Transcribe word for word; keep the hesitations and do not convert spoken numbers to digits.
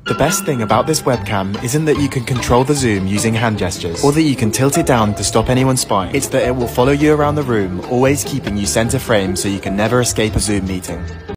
The best thing about this webcam isn't that you can control the zoom using hand gestures, or that you can tilt it down to stop anyone spying. It's that it will follow you around the room, always keeping you center frame so you can never escape a Zoom meeting.